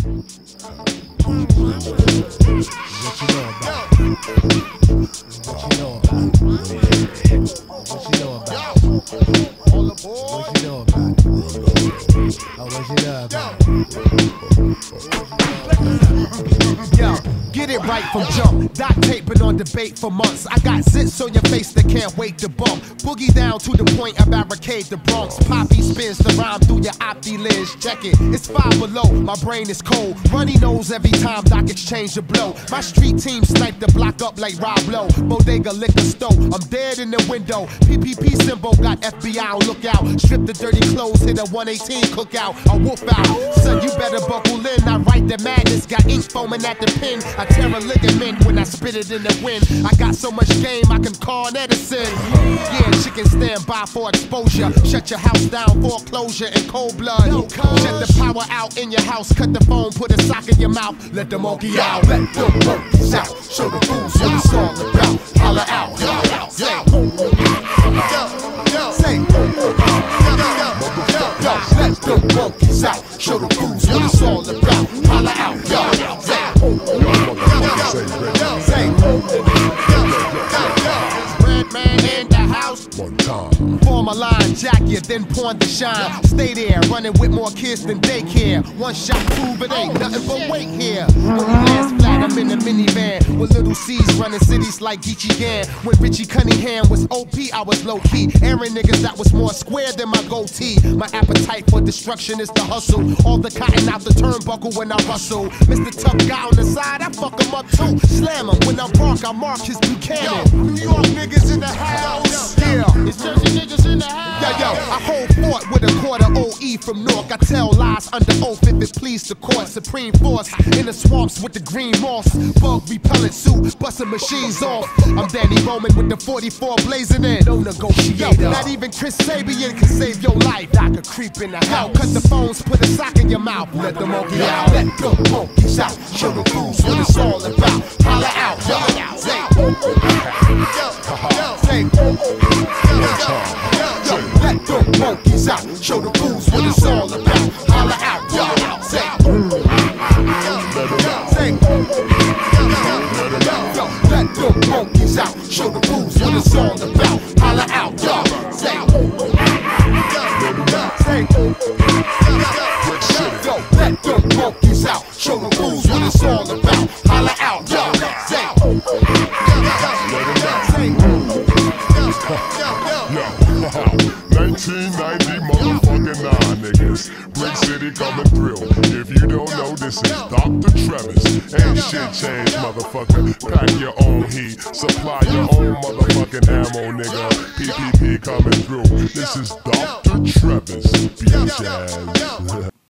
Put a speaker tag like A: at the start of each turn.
A: Yo, get it right from jump. Doc taping on debate for months. I got zits on your face that can't wait to bump. Boogie down to the point I barricade the Bronx. Poppy spins the rhyme through your opti lens. Check it, it's 5 below. My brain is cold. Runny nose every time Doc exchange a blow. My street team snipe the block up like Rob Lowe. Bodega liquor store. I'm dead in the window. PPP symbol got FBI on lookout. Strip the dirty clothes, hit a 118 cookout. I whoop out. Son, you better buckle in. I write the madness. Got ink foaming at the pen. I tear a ligament when I spit it in the wind. I got so much game I can call Edison. Yeah, chicken stand by for exposure. Shut your house down, foreclosure in cold blood. Shut the power out in your house. Cut the phone, put a sock in your mouth. Let the monkey out. Let the monkeys out. Show the fools what it's all about. Holla out. Say, let the monkeys out. Show the fools what it's all about. Holla out. Red man in the house. One time. Form a line, jack you, then pawn the shine. Stay there, running with more kids than daycare. One shot prove it ain't nothing but weight here. When he lands flat, I'm in a minivan with little C's running cities like Geechee Gan. When Richie Cunningham was OP, I was low key. Airing niggas that was more square than my goatee. My appetite for destruction is the hustle. All the cotton out the turnbuckle when I rustle. Mr. Tough Guy on the side, I fuck him up too. Slam him when I bark, I mark his Buchanan. New York niggas in the house. Yeah, it's Jersey niggas in the house. Yo, I hold fort with a quarter OE from Newark. I tell lies under oath if it please the court. Supreme force in the swamps with the green moss. Bug repellent suit, busting machines off. I'm Danny Roman with the 44 blazing in. No negotiator. Not even Chris Sabian can save your life. I could creep in the house. Cut the phones, put a sock in your mouth. Let the monkey out. Let the monkeys out. Show the fools what it's all about. Holla out. Say, let the monkeys out. Show the fools what it's all about. Holla out. Say, let the monkeys out. Show the fools what it's all about. Holla out. Say, let the monkeys out. Show the fools what it's all about. Holla out. Say,
B: 1990 motherfucking 9 niggas. Brick City coming through. If you don't know, this is Dr. Travis. Ain't shit changed, motherfucker. Pack your own heat. Supply your own motherfucking ammo, nigga. PPP coming through. This is Dr. Travis. Bitch ass.